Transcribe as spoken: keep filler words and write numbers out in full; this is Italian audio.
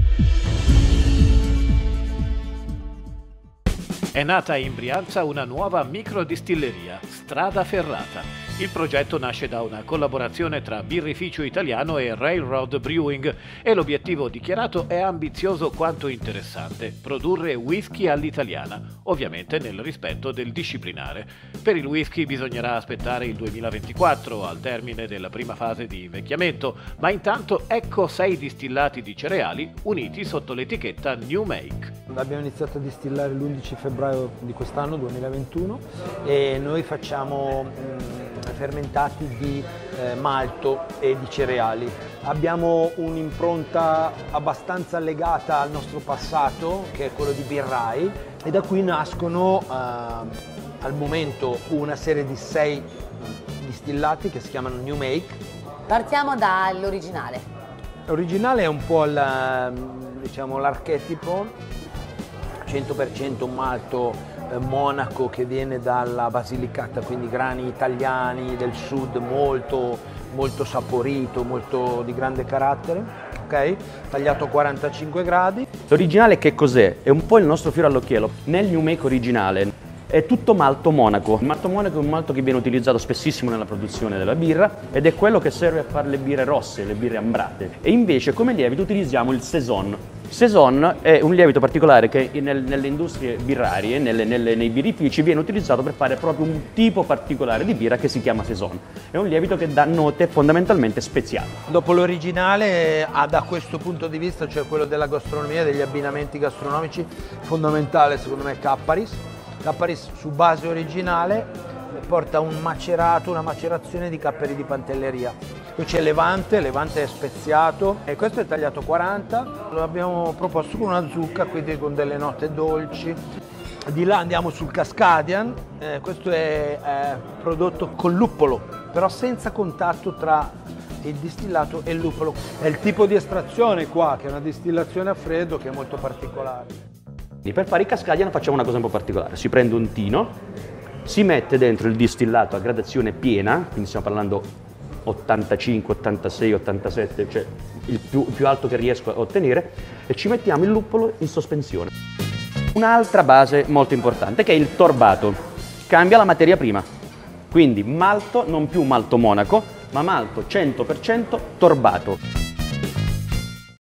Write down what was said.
È nata in Brianza una nuova microdistilleria, Strada Ferrata. Il progetto nasce da una collaborazione tra Birrificio Italiano e Railroad Brewing e l'obiettivo dichiarato è ambizioso quanto interessante: produrre whisky all'italiana, ovviamente nel rispetto del disciplinare. Per il whisky bisognerà aspettare il duemilaventiquattro, al termine della prima fase di invecchiamento, ma intanto ecco sei distillati di cereali uniti sotto l'etichetta New Make. Abbiamo iniziato a distillare l'undici febbraio di quest'anno, duemilaventuno, e noi facciamo mh, fermentati di eh, malto e di cereali. Abbiamo un'impronta abbastanza legata al nostro passato, che è quello di birrai, e da qui nascono eh, al momento una serie di sei distillati che si chiamano New Make. Partiamo dall'originale. L'originale è un po' la, diciamo, l'archetipo, cento per cento malto eh, monaco che viene dalla Basilicata, quindi grani italiani del sud, molto, molto saporito, molto di grande carattere, ok? Tagliato a quarantacinque gradi. L'originale che cos'è? È un po' il nostro fiore all'occhiello. Nel New Make originale è tutto malto monaco. Il malto monaco è un malto che viene utilizzato spessissimo nella produzione della birra ed è quello che serve a fare le birre rosse, le birre ambrate. E invece come lievito utilizziamo il Saison. Saison è un lievito particolare che nel, nelle industrie birrarie, nelle, nelle, nei birrifici, viene utilizzato per fare proprio un tipo particolare di birra che si chiama Saison. È un lievito che dà note fondamentalmente speziate. Dopo l'originale, da questo punto di vista, cioè quello della gastronomia, degli abbinamenti gastronomici, fondamentale secondo me è Capparis. Capparis su base originale porta un macerato, una macerazione di capperi di pantelleria. Qui c'è Levante, Levante è speziato e questo è tagliato quaranta, lo abbiamo proposto con una zucca, quindi con delle note dolci. Di là andiamo sul Cascadian, eh, questo è eh, prodotto con luppolo, però senza contatto tra il distillato e il luppolo. È il tipo di estrazione qua, che è una distillazione a freddo che è molto particolare. Per fare i Cascadian facciamo una cosa un po' particolare: si prende un tino, si mette dentro il distillato a gradazione piena, quindi stiamo parlando ottantacinque, ottantasei, ottantasette, cioè il più, il più alto che riesco a ottenere, e ci mettiamo il luppolo in sospensione. Un'altra base molto importante che è il torbato, cambia la materia prima, quindi malto, non più malto monaco, ma malto cento per cento torbato.